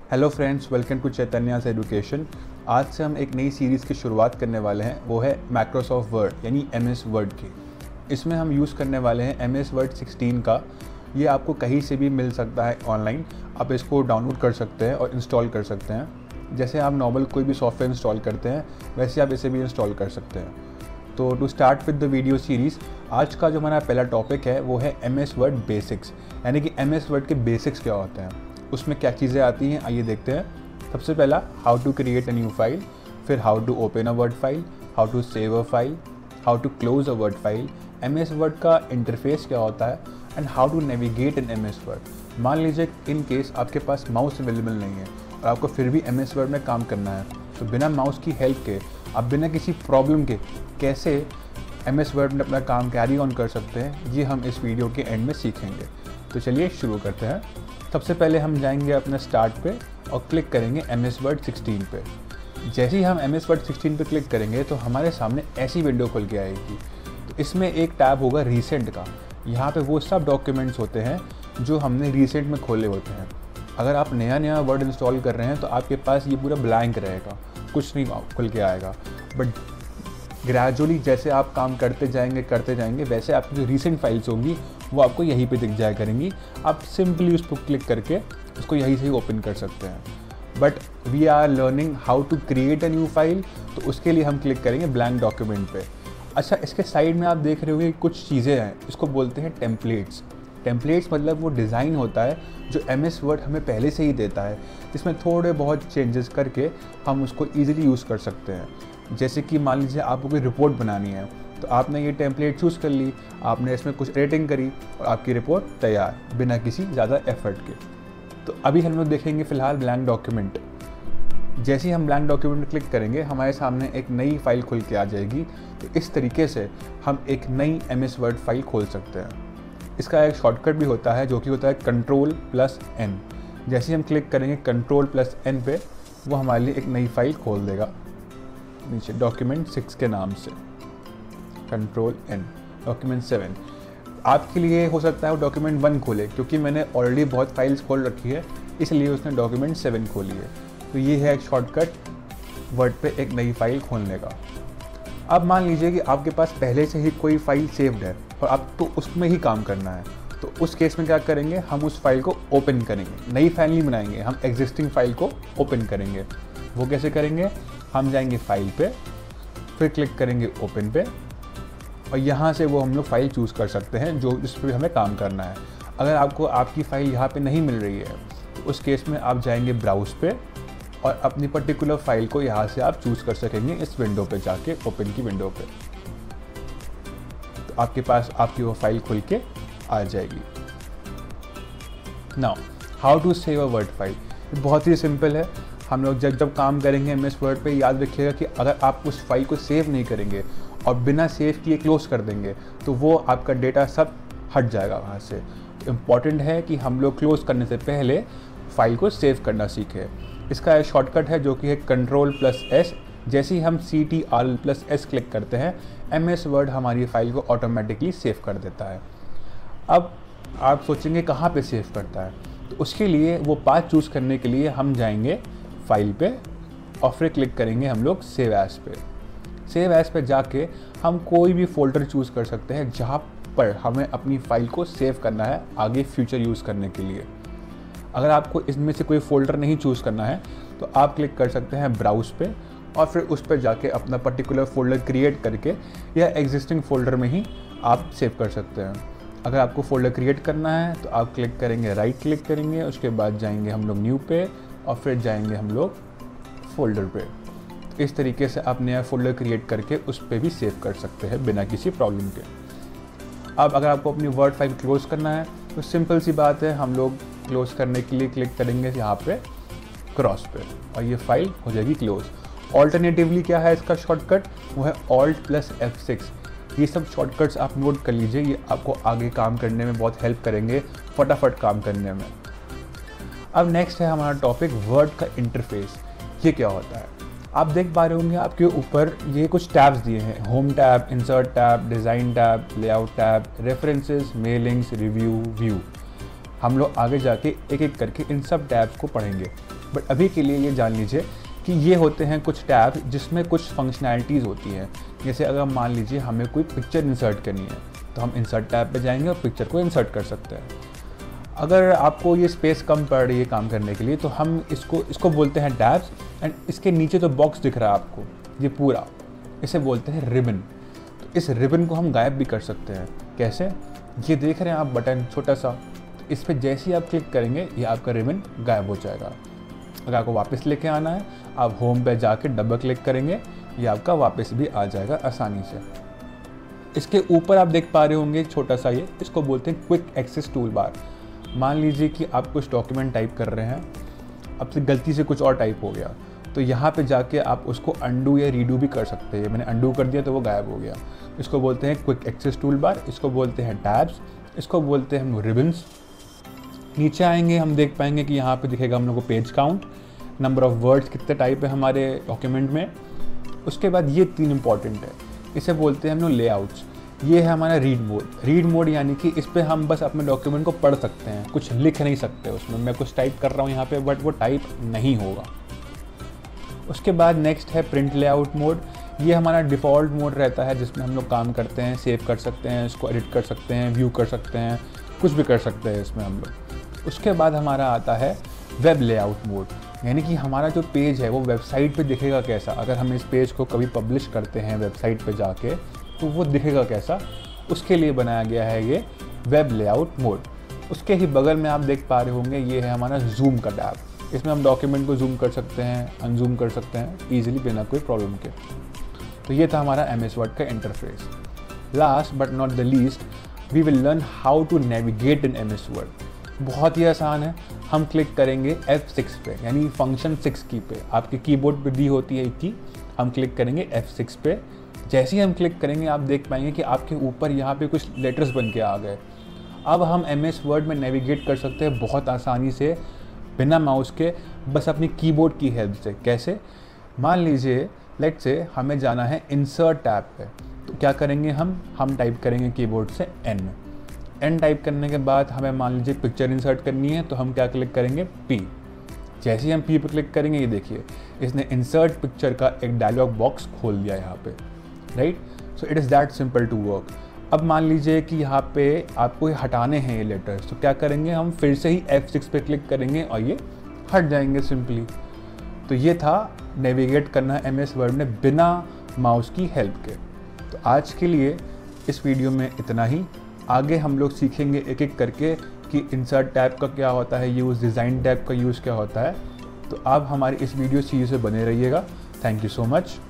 Hello friends, welcome to Chaitanya's education. आज से हम एक नई सीरीज़ की शुरुआत करने वाले हैं, वो है माइक्रोसॉफ्ट वर्ड यानी MS वर्ड की। इसमें हम यूज़ करने वाले हैं MS वर्ड 16 का। ये आपको कहीं से भी मिल सकता है ऑनलाइन। आप इसको डाउनलोड कर सकते हैं और इंस्टॉल कर सकते हैं। जैसे आप नॉर्मल कोई भी सॉफ्टवेयर इंस्टॉल करते हैं वैसे आप इसे भी इंस्टॉल कर सकते हैं। तो to start with the video series, आज का जो हमारा पहला टॉपिक है वो है MS वर्ड बेसिक्स, यानी कि MS वर्ड के बेसिक्स क्या होते हैं, उसमें क्या चीज़ें आती हैं, आइए देखते हैं। सबसे पहला, how to create a new file, फिर how to open a Word file, how to save a file, how to close a Word file, MS Word का इंटरफेस क्या होता है and how to navigate in MS Word. मान लीजिए in case आपके पास mouse available नहीं है और आपको फिर भी MS वर्ड में काम करना है, तो बिना माउस की हेल्प के आप बिना किसी प्रॉब्लम के कैसे MS वर्ड में अपना काम कैरी ऑन कर सकते हैं, ये हम इस वीडियो के एंड में सीखेंगे। तो चलिए शुरू करते हैं। सबसे पहले हम जाएंगे अपने स्टार्ट पे और क्लिक करेंगे MS वर्ड 16 पे। जैसे ही हम MS वर्ड 16 पे क्लिक करेंगे तो हमारे सामने ऐसी विंडो खुल के आएगी। तो इसमें एक टैब होगा रीसेंट का। यहाँ पे वो सब डॉक्यूमेंट्स होते हैं जो हमने रीसेंट में खोले होते हैं। अगर आप नया वर्ड इंस्टॉल कर रहे हैं तो आपके पास ये पूरा ब्लैंक रहेगा, कुछ नहीं खुल के आएगा। बट ग्रेजुअली जैसे आप काम करते जाएंगे वैसे आपकी जो रीसेंट फाइल्स होंगी वो आपको यहीं पे दिख जाया करेंगी। आप सिंपली उस पर क्लिक करके उसको यहीं से ही ओपन कर सकते हैं। But we are learning how to create a new file, तो उसके लिए हम क्लिक करेंगे ब्लैंक डॉक्यूमेंट पे। अच्छा, इसके साइड में आप देख रहे होंगे कुछ चीज़ें हैं, इसको बोलते हैं टेम्पलेट्स। टेम्पलेट्स मतलब वो डिज़ाइन होता है जो MS वर्ड हमें पहले से ही देता है, जिसमें थोड़े बहुत चेंजेस करके हम उसको ईजिली यूज़ कर सकते हैं। जैसे कि मान लीजिए आपको कोई रिपोर्ट बनानी है, तो आपने ये टेम्पलेट चूज़ कर ली, आपने इसमें कुछ रेटिंग करी और आपकी रिपोर्ट तैयार बिना किसी ज़्यादा एफर्ट के। तो अभी हम लोग देखेंगे फ़िलहाल ब्लैंक डॉक्यूमेंट। जैसे ही हम ब्लैंक डॉक्यूमेंट क्लिक करेंगे हमारे सामने एक नई फाइल खुल के आ जाएगी। तो इस तरीके से हम एक नई MS वर्ड फाइल खोल सकते हैं। इसका एक शॉर्टकट भी होता है जो कि होता है Ctrl+N। जैसे ही हम क्लिक करेंगे Ctrl+N पे, वो हमारे लिए एक नई फाइल खोल देगा नीचे डॉक्यूमेंट 6 के नाम से। Ctrl+N, document 7। आपके लिए हो सकता है वो डॉक्यूमेंट 1 खोले, क्योंकि मैंने ऑलरेडी बहुत फाइल्स खोल रखी है इसलिए उसने डॉक्यूमेंट 7 खोली है। तो ये है एक शॉर्टकट वर्ड पे एक नई फाइल खोलने का। अब मान लीजिए कि आपके पास पहले से ही कोई फाइल सेव्ड है और आपको उसमें ही काम करना है, तो उस केस में क्या करेंगे, हम उस फाइल को ओपन करेंगे। नई फाइल नहीं बनाएंगे, हम एग्जिस्टिंग फाइल को ओपन करेंगे। वो कैसे करेंगे, हम जाएंगे फाइल पे, फिर क्लिक करेंगे ओपन पे और यहाँ से वो हम लोग फाइल चूज़ कर सकते हैं जो जिस पर हमें काम करना है। अगर आपको आपकी फ़ाइल यहाँ पे नहीं मिल रही है तो उस केस में आप जाएंगे ब्राउज़ पे और अपनी पर्टिकुलर फाइल को यहाँ से आप चूज़ कर सकेंगे इस विंडो पे जाके, ओपन की विंडो पे। तो आपके पास आपकी वो फाइल खुल के आ जाएगी। Now how to save a Word file, बहुत ही सिंपल है। हम लोग जब काम करेंगे MS वर्ड पे, याद रखिएगा कि अगर आप उस फाइल को सेव नहीं करेंगे और बिना सेव किए क्लोज कर देंगे तो वो आपका डेटा सब हट जाएगा वहाँ से। तो इम्पॉर्टेंट है कि हम लोग क्लोज करने से पहले फाइल को सेव करना सीखें। इसका एक शॉर्टकट है जो कि है Ctrl+S। जैसे ही हम Ctrl+S क्लिक करते हैं MS वर्ड हमारी फाइल को ऑटोमेटिकली सेव कर देता है। अब आप सोचेंगे कहाँ पे सेव करता है, तो उसके लिए वो पाथ चूज़ करने के लिए हम जाएंगे फाइल पे और फिर क्लिक करेंगे हम लोग सेव एज पे। सेव एज पे जाके हम कोई भी फोल्डर चूज़ कर सकते हैं जहाँ पर हमें अपनी फ़ाइल को सेव करना है आगे फ्यूचर यूज़ करने के लिए। अगर आपको इसमें से कोई फ़ोल्डर नहीं चूज़ करना है तो आप क्लिक कर सकते हैं ब्राउज़ पे और फिर उस पर जाके अपना पर्टिकुलर फ़ोल्डर क्रिएट करके या एग्जिस्टिंग फ़ोल्डर में ही आप सेव कर सकते हैं। अगर आपको फ़ोल्डर क्रिएट करना है तो आप क्लिक करेंगे, राइट क्लिक करेंगे, उसके बाद जाएंगे हम लोग न्यू पे और फिर जाएंगे हम लोग फ़ोल्डर पे। तो इस तरीके से आप नया फ़ोल्डर क्रिएट करके उस पर भी सेव कर सकते हैं बिना किसी प्रॉब्लम के। अब अगर आपको अपनी वर्ड फाइल क्लोज़ करना है तो सिंपल सी बात है, हम लोग क्लोज़ करने के लिए क्लिक करेंगे यहाँ पे क्रॉस पे और ये फाइल हो जाएगी क्लोज़। ऑल्टरनेटिवली क्या है इसका शॉर्टकट, वो है Alt+F6। ये सब शॉर्टकट्स आप नोट कर लीजिए, ये आपको आगे काम करने में बहुत हेल्प करेंगे, फटाफट काम करने में। अब नेक्स्ट है हमारा टॉपिक वर्ड का इंटरफेस। ये क्या होता है, आप देख पा रहे होंगे आपके ऊपर ये कुछ टैब्स दिए हैं, home tab, insert tab, design tab, layout tab, references, mailings, review, view. हम लोग आगे जाके एक एक करके इन सब टैब्स को पढ़ेंगे। बट अभी के लिए ये जान लीजिए कि ये होते हैं कुछ टैब जिसमें कुछ फंक्शनैलिटीज़ होती हैं। जैसे अगर मान लीजिए हमें कोई पिक्चर इंसर्ट करनी है तो हम इंसर्ट टैब पे जाएंगे और पिक्चर को इंसर्ट कर सकते हैं। अगर आपको ये स्पेस कम पड़ रही है काम करने के लिए तो हम इसको बोलते हैं टैब्स। एंड इसके नीचे जो बॉक्स दिख रहा है आपको, ये पूरा, इसे बोलते हैं रिबन। तो इस रिबन को हम गायब भी कर सकते हैं। कैसे? ये देख रहे हैं आप बटन छोटा सा, तो इस पर जैसे ही आप क्लिक करेंगे ये आपका रिबन गायब हो जाएगा। अगर आपको वापस लेके आना है आप होम पे जाके डबल क्लिक करेंगे, ये आपका वापस भी आ जाएगा आसानी से। इसके ऊपर आप देख पा रहे होंगे छोटा सा ये, इसको बोलते हैं क्विक एक्सेस टूल बार। मान लीजिए कि आप कुछ डॉक्यूमेंट टाइप कर रहे हैं, अब से गलती से कुछ और टाइप हो गया, तो यहाँ पे जाके आप उसको अंडू या रीडू भी कर सकते हैं। मैंने अंडू कर दिया तो वो गायब हो गया। इसको बोलते हैं क्विक एक्सेस टूल बार, इसको बोलते हैं टैब्स, इसको बोलते हैं हम रिबन्स। नीचे आएंगे हम देख पाएंगे कि यहाँ पे दिखेगा हम लोग को page count, number of words कितने टाइप है हमारे डॉक्यूमेंट में। उसके बाद ये 3 इंपॉर्टेंट है, इसे बोलते हैं हम लोग लेआउट्स। ये है हमारा रीड मोड। रीड मोड यानी कि इस पर हम बस अपने डॉक्यूमेंट को पढ़ सकते हैं, कुछ लिख नहीं सकते उसमें। मैं कुछ टाइप कर रहा हूँ यहाँ पे बट वो टाइप नहीं होगा। उसके बाद नेक्स्ट है प्रिंट लेआउट मोड। ये हमारा डिफ़ॉल्ट मोड रहता है जिसमें हम लोग काम करते हैं, सेव कर सकते हैं, इसको एडिट कर सकते हैं, व्यू कर सकते हैं, कुछ भी कर सकते हैं इसमें हम लोग। उसके बाद हमारा आता है वेब लेआउट मोड, यानी कि हमारा जो पेज है वो वेबसाइट पे दिखेगा कैसा। अगर हम इस पेज को कभी पब्लिश करते हैं वेबसाइट पे जाके तो वो दिखेगा कैसा, उसके लिए बनाया गया है ये वेब लेआउट मोड। उसके ही बगल में आप देख पा रहे होंगे ये है हमारा जूम का टैब। इसमें हम डॉक्यूमेंट को जूम कर सकते हैं, अनजूम कर सकते हैं ईजिली बिना कोई प्रॉब्लम के। तो ये था हमारा MS वर्ड का interface. Last but not the least, we will learn how to navigate in MS Word. बहुत ही आसान है। हम क्लिक करेंगे F6 पे, यानी फंक्शन 6 की पे। आपके कीबोर्ड पे दी होती है की, हम क्लिक करेंगे F6 पे। जैसे ही हम क्लिक करेंगे आप देख पाएंगे कि आपके ऊपर यहाँ पे कुछ लेटर्स बन के आ गए। अब हम MS वर्ड में नेविगेट कर सकते हैं बहुत आसानी से, बिना माउस के, बस अपनी कीबोर्ड की हेल्प से। कैसे? मान लीजिए लेट्स से हमें जाना है इंसर्ट टैब पे, तो क्या करेंगे हम टाइप करेंगे कीबोर्ड से N टाइप करने के बाद हमें मान लीजिए पिक्चर इंसर्ट करनी है, तो हम क्या क्लिक करेंगे P। जैसे ही हम P पे क्लिक करेंगे ये देखिए इसने इंसर्ट पिक्चर का एक डायलॉग बॉक्स खोल दिया यहाँ पे, right. So it is that simple to work. अब मान लीजिए कि यहाँ पे आपको हटाने हैं ये लेटर्स, तो क्या करेंगे हम फिर से ही F6 पे क्लिक करेंगे और ये हट जाएंगे सिंपली। तो ये था नेविगेट करना MS वर्ड में बिना माउस की हेल्प के। तो आज के लिए इस वीडियो में इतना ही। आगे हम लोग सीखेंगे एक एक करके कि इंसर्ट टैब का क्या होता है यूज़, डिज़ाइन टैब का यूज़ क्या होता है। तो आप हमारी इस वीडियो सीरीज़ से बने रहिएगा। Thank you so much.